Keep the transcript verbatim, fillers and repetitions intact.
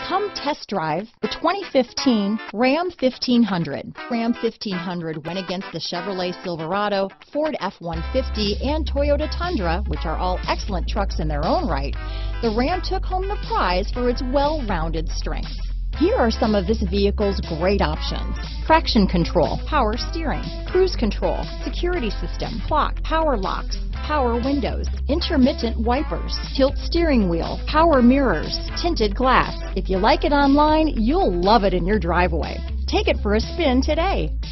Come test drive the twenty fifteen Ram fifteen hundred. Ram fifteen hundred went against the Chevrolet Silverado, Ford F one fifty, and Toyota Tundra, which are all excellent trucks in their own right. The Ram took home the prize for its well-rounded strengths. Here are some of this vehicle's great options: traction control, power steering, cruise control, security system, clock, power locks, power windows, intermittent wipers, tilt steering wheel, power mirrors, tinted glass. If you like it online, you'll love it in your driveway. Take it for a spin today.